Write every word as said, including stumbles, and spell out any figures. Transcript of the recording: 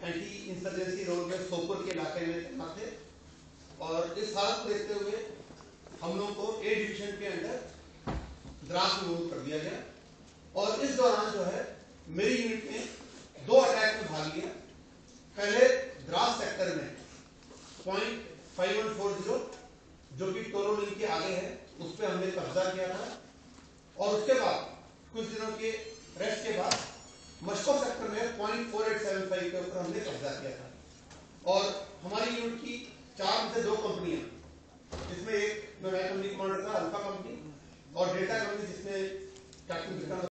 Anti insurgency road में सोपुर के इलाके में तैनात थे और इस हालत को देखते हुए हम लोग को ए डिवीजन के अंदर द्रास में मूव कर दिया गया और इस दौरान जो है मेरी यूनिट ने दो अटैक में भाग लिया। पहले द्रास सेक्टर में point five one four zero जो कि टोरो मिल के आगे है उस पर हमने कब्जा किया था और उसके बाद कुछ दिनों के रेस्ट के बाद मस्को सेक्टर में point four eight seven five के ऊपर हमने कब्जा किया था और हमारी यूनिट की चार में से दो कंपनियां जिसमें एक मैं कंपनी कमांडर था अल्फा कंपनी और डेल्टा कंपनी जिसमें कैप्टन